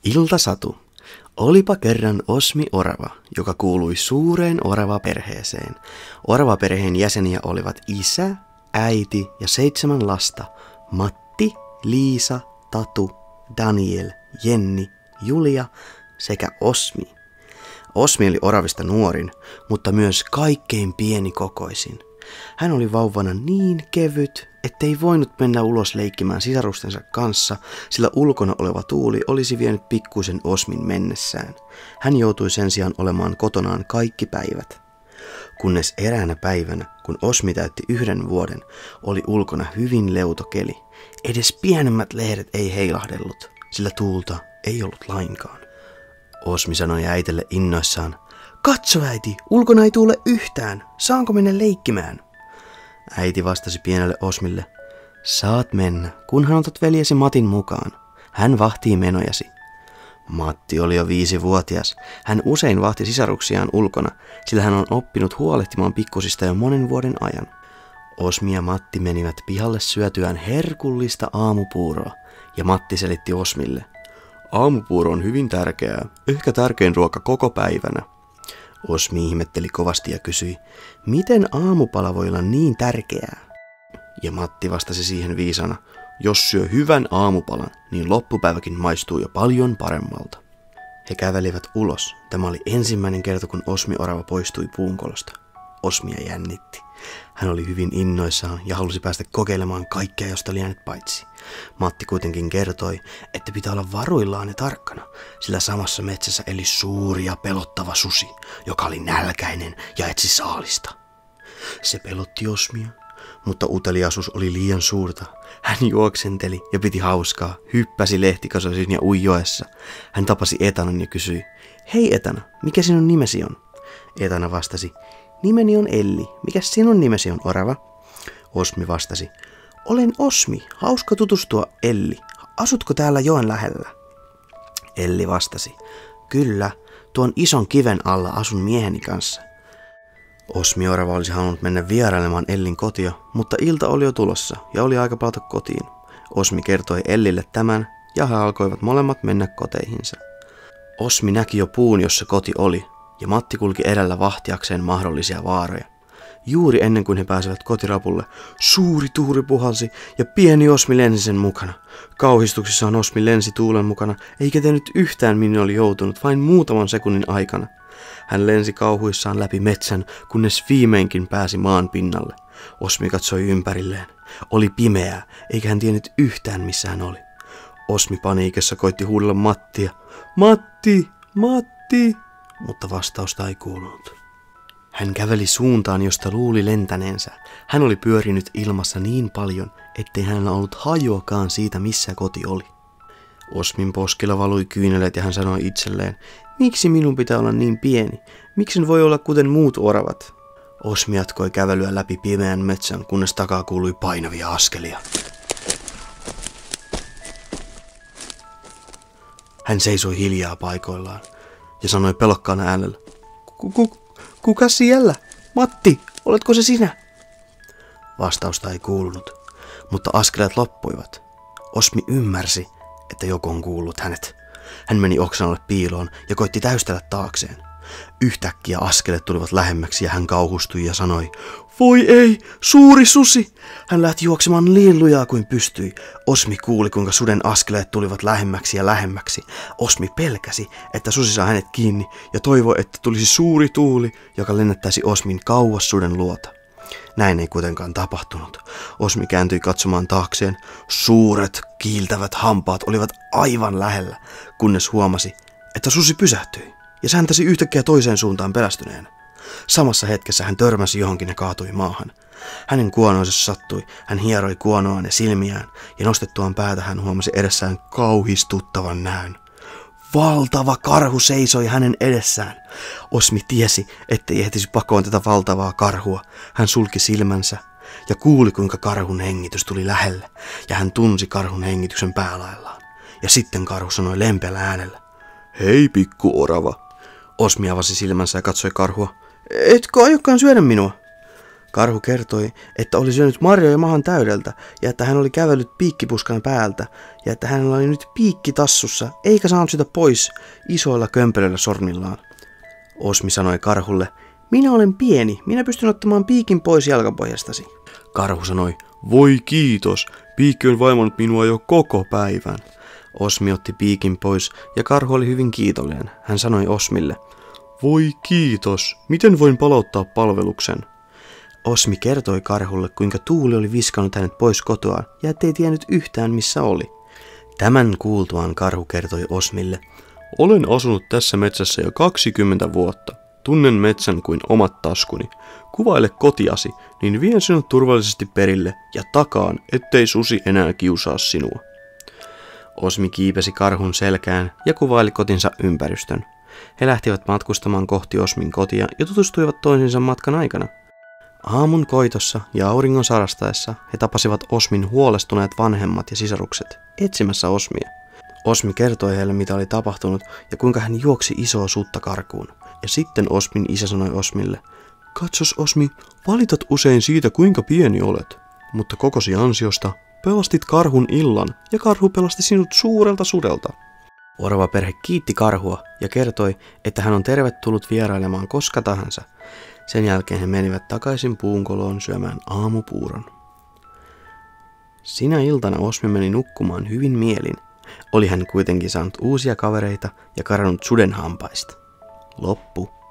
Iltasatu. Olipa kerran Osmi orava, joka kuului suureen oravaperheeseen. Oravaperheen jäseniä olivat isä, äiti ja 7 lasta. Matti, Liisa, Tatu, Daniel, Jenni, Julia sekä Osmi. Osmi oli oravista nuorin, mutta myös kaikkein pienikokoisin. Hän oli vauvana niin kevyt, ettei voinut mennä ulos leikkimään sisarustensa kanssa, sillä ulkona oleva tuuli olisi vienyt pikkuisen Osmin mennessään. Hän joutui sen sijaan olemaan kotonaan kaikki päivät. Kunnes eräänä päivänä, kun Osmi täytti 1 vuoden, oli ulkona hyvin leuto keli. Edes pienemmät lehdet ei heilahdellut, sillä tuulta ei ollut lainkaan. Osmi sanoi äitelle innoissaan, "Katso äiti, ulkona ei tuule yhtään, saanko mennä leikkimään?" Äiti vastasi pienelle Osmille, "Saat mennä, kunhan otat veljesi Matin mukaan. Hän vahtii menojasi." Matti oli jo 5-vuotias. Hän usein vahti sisaruksiaan ulkona, sillä hän on oppinut huolehtimaan pikkusista jo monen vuoden ajan. Osmi ja Matti menivät pihalle syötyään herkullista aamupuuroa, ja Matti selitti Osmille, "Aamupuuro on hyvin tärkeää, ehkä tärkein ruoka koko päivänä." Osmi ihmetteli kovasti ja kysyi, "Miten aamupala voi olla niin tärkeää?" Ja Matti vastasi siihen viisana, "Jos syö hyvän aamupalan, niin loppupäiväkin maistuu jo paljon paremmalta." He kävelivät ulos. Tämä oli ensimmäinen kerta, kun Osmi orava poistui puunkolosta. Osmia jännitti. Hän oli hyvin innoissaan ja halusi päästä kokeilemaan kaikkea, josta lienet paitsi. Matti kuitenkin kertoi, että pitää olla varuillaan ja tarkkana, sillä samassa metsässä eli suuri ja pelottava susi, joka oli nälkäinen ja etsi saalista. Se pelotti Osmia, mutta uteliaisuus oli liian suurta. Hän juoksenteli ja piti hauskaa, hyppäsi lehtikasoisin ja ui joessa. Hän tapasi Etanan ja kysyi, "Hei Etana, mikä sinun nimesi on?" Etana vastasi, "Nimeni on Elli. Mikäs sinun nimesi on, orava?" Osmi vastasi, "Olen Osmi. Hauska tutustua, Elli. Asutko täällä joen lähellä?" Elli vastasi, "Kyllä, tuon ison kiven alla asun mieheni kanssa." Osmi orava olisi halunnut mennä vierailemaan Ellin kotia, mutta ilta oli jo tulossa ja oli aika palata kotiin. Osmi kertoi Ellille tämän ja he alkoivat molemmat mennä koteihinsa. Osmi näki jo puun, jossa koti oli, ja Matti kulki edellä vahtiakseen mahdollisia vaaroja. Juuri ennen kuin he pääsivät kotirapulle, suuri tuuli puhalsi ja pieni Osmi lensi sen mukana. Kauhistuksissaan Osmi lensi tuulen mukana, eikä tehnyt yhtään minne oli joutunut vain muutaman sekunnin aikana. Hän lensi kauhuissaan läpi metsän, kunnes viimeinkin pääsi maan pinnalle. Osmi katsoi ympärilleen. Oli pimeää, eikä hän tiennyt yhtään missä hän oli. Osmi paniikissa koitti huudella Mattia. "Matti! Matti!" Mutta vastausta ei kuulunut. Hän käveli suuntaan, josta luuli lentäneensä. Hän oli pyörinyt ilmassa niin paljon, ettei hänellä ollut hajuakaan siitä, missä koti oli. Osmin poskilla valui kyyneleet ja hän sanoi itselleen, "Miksi minun pitää olla niin pieni? Miksi en voi olla kuten muut oravat?" Osmi jatkoi kävelyä läpi pimeän metsän, kunnes takaa kuului painavia askelia. Hän seisoi hiljaa paikoillaan ja sanoi pelokkaana äänellä, Kuka siellä? Matti, oletko se sinä?" Vastausta ei kuulunut, mutta askeleet loppuivat. Osmi ymmärsi, että joku on kuullut hänet. Hän meni oksanalle piiloon ja koitti täystellä taakseen. Yhtäkkiä askeleet tulivat lähemmäksi ja hän kauhustui ja sanoi, "Voi ei, suuri susi!" Hän lähti juoksemaan niin lujaa kuin pystyi. Osmi kuuli, kuinka suden askeleet tulivat lähemmäksi ja lähemmäksi. Osmi pelkäsi, että susi saa hänet kiinni ja toivoi, että tulisi suuri tuuli, joka lennättäisi Osmin kauas suden luota. Näin ei kuitenkaan tapahtunut. Osmi kääntyi katsomaan taakseen. Suuret, kiiltävät hampaat olivat aivan lähellä, kunnes huomasi, että susi pysähtyi ja säntäsi yhtäkkiä toiseen suuntaan pelästyneenä. Samassa hetkessä hän törmäsi johonkin ja kaatui maahan. Hänen kuonoonsa sattui, hän hieroi kuonoaan ja silmiään, ja nostettuaan päätä hän huomasi edessään kauhistuttavan näön. Valtava karhu seisoi hänen edessään. Osmi tiesi, ettei ehtisi pakoon tätä valtavaa karhua. Hän sulki silmänsä ja kuuli, kuinka karhun hengitys tuli lähelle, ja hän tunsi karhun hengityksen päälaillaan. Ja sitten karhu sanoi lempeällä äänellä, "Hei pikku orava." Osmi avasi silmänsä ja katsoi karhua. "Etkö aiokkaan syödä minua?" Karhu kertoi, että oli syönyt marjoja mahan täydeltä ja että hän oli kävellyt piikkipuskan päältä ja että hänellä oli nyt piikki tassussa eikä saanut sitä pois isoilla kömpelöillä sormillaan. Osmi sanoi karhulle, minä olen pieni, minä pystyn ottamaan piikin pois jalkapohjastasi. Karhu sanoi, voi kiitos, piikki on vaimannut minua jo koko päivän. Osmi otti piikin pois ja karhu oli hyvin kiitollinen. Hän sanoi Osmille, voi kiitos, miten voin palauttaa palveluksen? Osmi kertoi karhulle, kuinka tuuli oli viskannut hänet pois kotoaan ja ettei tiennyt yhtään missä oli. Tämän kuultuaan karhu kertoi Osmille, olen asunut tässä metsässä jo 20 vuotta. Tunnen metsän kuin omat taskuni. Kuvaile kotiasi, niin vien sinut turvallisesti perille ja takaan, ettei susi enää kiusaa sinua. Osmi kiipesi karhun selkään ja kuvaili kotinsa ympäristön. He lähtivät matkustamaan kohti Osmin kotia ja tutustuivat toisiinsa matkan aikana. Aamun koitossa ja auringon sarastaessa he tapasivat Osmin huolestuneet vanhemmat ja sisarukset etsimässä Osmia. Osmi kertoi heille, mitä oli tapahtunut ja kuinka hän juoksi isoa sutta karkuun. Ja sitten Osmin isä sanoi Osmille, katsos Osmi, valitat usein siitä, kuinka pieni olet, mutta kokosi ansiosta pelastit karhun illan ja karhu pelasti sinut suurelta sudelta. Oravaperhe kiitti karhua ja kertoi, että hän on tervetullut vierailemaan koska tahansa. Sen jälkeen he menivät takaisin puunkoloon syömään aamupuuron. Sinä iltana Osmi meni nukkumaan hyvin mielin. Oli hän kuitenkin saanut uusia kavereita ja karannut suden hampaista. Loppu.